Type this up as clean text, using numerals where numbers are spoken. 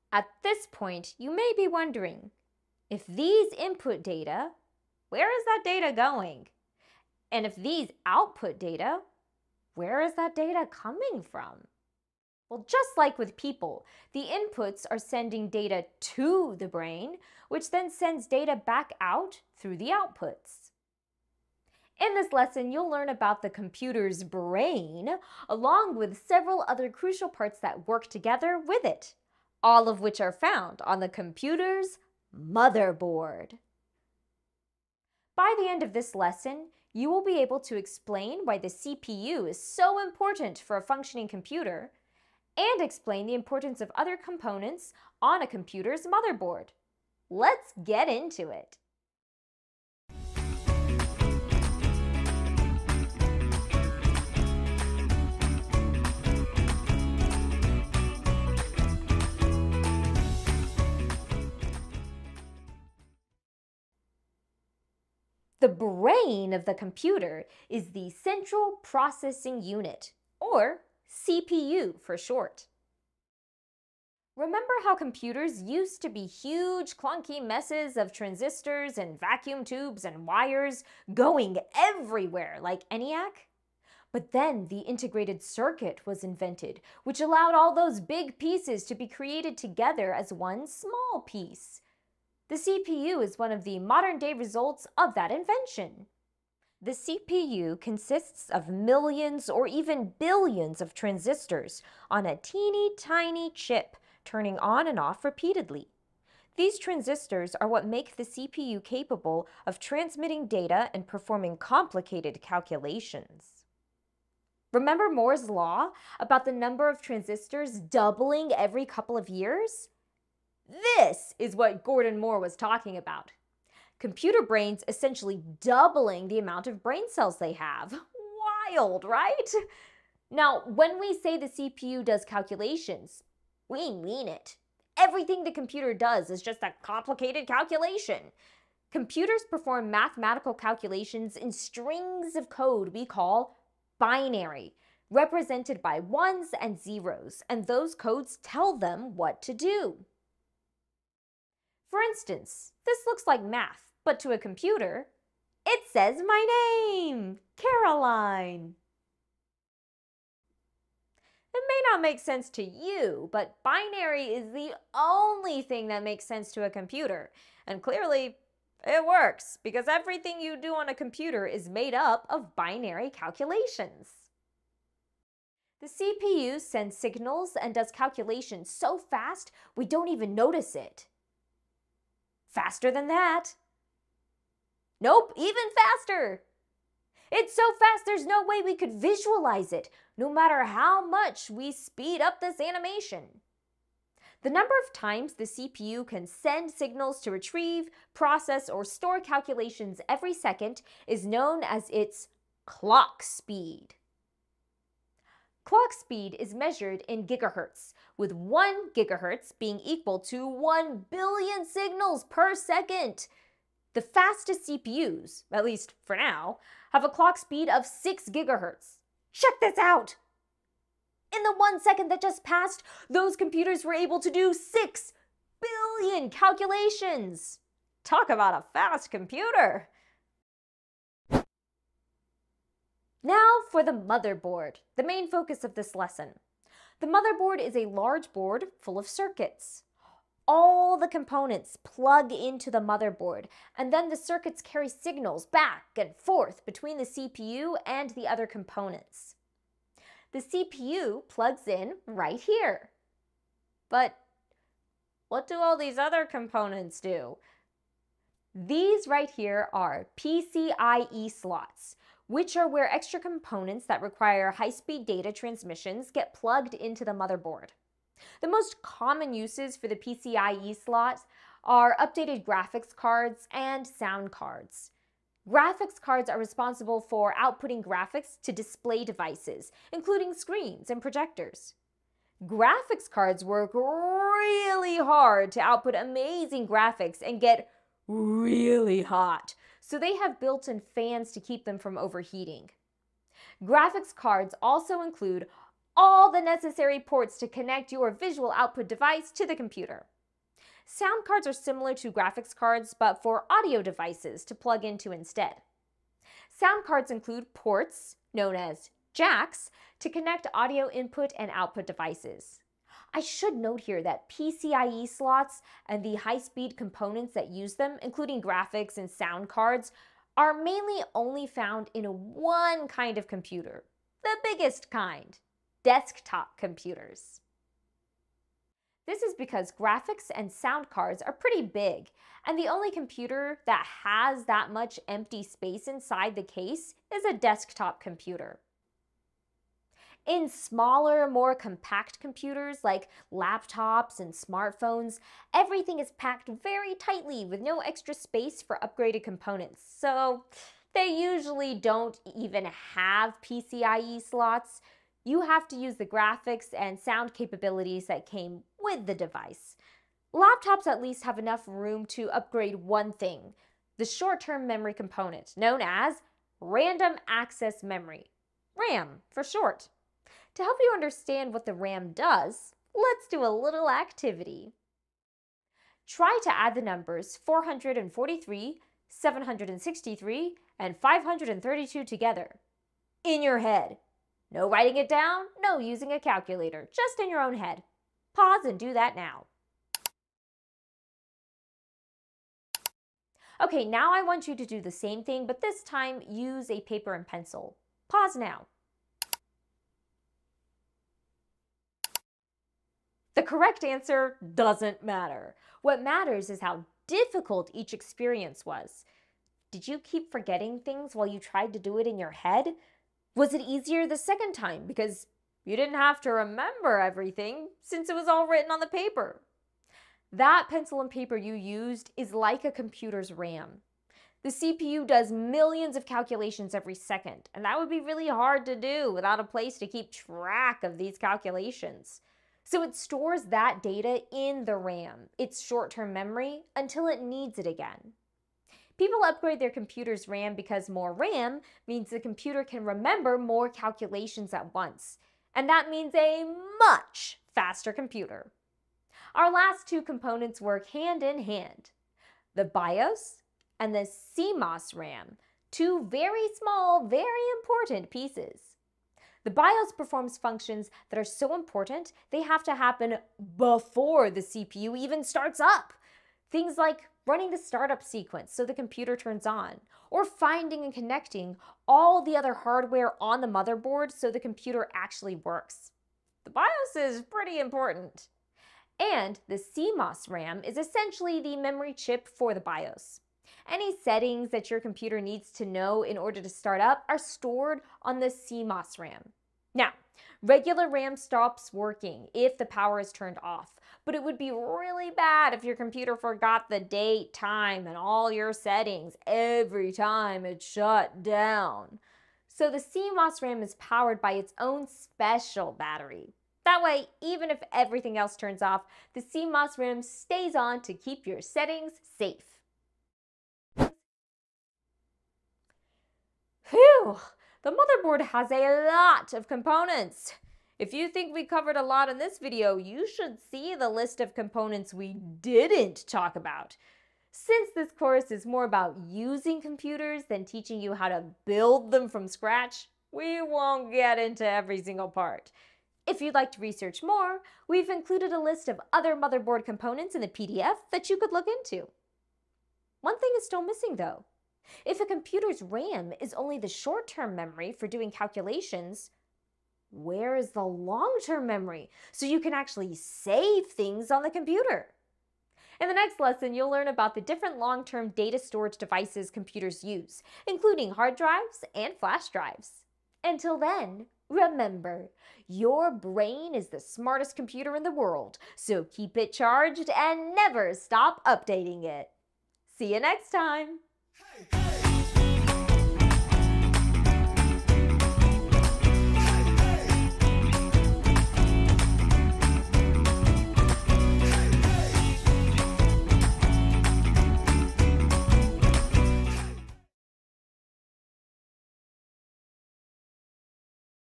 At this point, you may be wondering, if these input data, where is that data going? And if these output data, where is that data coming from? Well, just like with people, the inputs are sending data to the brain, which then sends data back out through the outputs. In this lesson, you'll learn about the computer's brain, along with several other crucial parts that work together with it, all of which are found on the computer's motherboard. By the end of this lesson, you will be able to explain why the CPU is so important for a functioning computer and explain the importance of other components on a computer's motherboard. Let's get into it. The brain of the computer is the Central Processing Unit, or CPU for short. Remember how computers used to be huge, clunky messes of transistors and vacuum tubes and wires going everywhere like ENIAC? But then the integrated circuit was invented, which allowed all those big pieces to be created together as one small piece. The CPU is one of the modern-day results of that invention. The CPU consists of millions or even billions of transistors on a teeny tiny chip, turning on and off repeatedly. These transistors are what make the CPU capable of transmitting data and performing complicated calculations. Remember Moore's law about the number of transistors doubling every couple of years? This is what Gordon Moore was talking about. Computer brains essentially doubling the amount of brain cells they have. Wild, right? Now, when we say the CPU does calculations, we mean it. Everything the computer does is just a complicated calculation. Computers perform mathematical calculations in strings of code we call binary, represented by ones and zeros, and those codes tell them what to do. For instance, this looks like math, but to a computer, it says my name, Caroline. It may not make sense to you, but binary is the only thing that makes sense to a computer. And clearly, it works, because everything you do on a computer is made up of binary calculations. The CPU sends signals and does calculations so fast we don't even notice it. Faster than that. Nope, even faster. It's so fast there's no way we could visualize it, no matter how much we speed up this animation. The number of times the CPU can send signals to retrieve, process, or store calculations every second is known as its clock speed. Clock speed is measured in gigahertz, with 1 gigahertz being equal to 1 billion signals per second. The fastest CPUs, at least for now, have a clock speed of 6 gigahertz. Check this out! In the 1 second that just passed, those computers were able to do 6 billion calculations. Talk about a fast computer! Now for the motherboard, the main focus of this lesson. The motherboard is a large board full of circuits. All the components plug into the motherboard, and then the circuits carry signals back and forth between the CPU and the other components. The CPU plugs in right here. But what do all these other components do? These right here are PCIe slots, which are where extra components that require high-speed data transmissions get plugged into the motherboard. The most common uses for the PCIe slots are updated graphics cards and sound cards. Graphics cards are responsible for outputting graphics to display devices, including screens and projectors. Graphics cards work really hard to output amazing graphics and get really hot, so they have built-in fans to keep them from overheating. Graphics cards also include all the necessary ports to connect your visual output device to the computer. Sound cards are similar to graphics cards, but for audio devices to plug into instead. Sound cards include ports, known as jacks, to connect audio input and output devices. I should note here that PCIe slots and the high-speed components that use them, including graphics and sound cards, are mainly only found in one kind of computer, the biggest kind, desktop computers. This is because graphics and sound cards are pretty big, and the only computer that has that much empty space inside the case is a desktop computer. In smaller, more compact computers like laptops and smartphones, everything is packed very tightly with no extra space for upgraded components, so they usually don't even have PCIe slots. You have to use the graphics and sound capabilities that came with the device. Laptops at least have enough room to upgrade one thing, the short-term memory component, known as random access memory, RAM for short. To help you understand what the RAM does, let's do a little activity. Try to add the numbers 443, 763, and 532 together. In your head. No writing it down, no using a calculator, just in your own head. Pause and do that now. Okay, now I want you to do the same thing, but this time use a paper and pencil. Pause now. The correct answer doesn't matter. What matters is how difficult each experience was. Did you keep forgetting things while you tried to do it in your head? Was it easier the second time because you didn't have to remember everything since it was all written on the paper? That pencil and paper you used is like a computer's RAM. The CPU does millions of calculations every second, and that would be really hard to do without a place to keep track of these calculations. So it stores that data in the RAM, its short-term memory, until it needs it again. People upgrade their computer's RAM because more RAM means the computer can remember more calculations at once. And that means a much faster computer. Our last two components work hand in hand. The BIOS and the CMOS RAM, two very small, very important pieces. The BIOS performs functions that are so important they have to happen before the CPU even starts up. Things like running the startup sequence so the computer turns on, or finding and connecting all the other hardware on the motherboard so the computer actually works. The BIOS is pretty important. And the CMOS RAM is essentially the memory chip for the BIOS. Any settings that your computer needs to know in order to start up are stored on the CMOS RAM. Now, regular RAM stops working if the power is turned off, but it would be really bad if your computer forgot the date, time, and all your settings every time it shut down. So the CMOS RAM is powered by its own special battery. That way, even if everything else turns off, the CMOS RAM stays on to keep your settings safe. Phew! The motherboard has a lot of components. If you think we covered a lot in this video, you should see the list of components we didn't talk about. Since this course is more about using computers than teaching you how to build them from scratch, we won't get into every single part. If you'd like to research more, we've included a list of other motherboard components in the PDF that you could look into. One thing is still missing though. If a computer's RAM is only the short-term memory for doing calculations, where is the long-term memory so you can actually save things on the computer? In the next lesson, you'll learn about the different long-term data storage devices computers use, including hard drives and flash drives. Until then, remember, your brain is the smartest computer in the world, so keep it charged and never stop updating it. See you next time!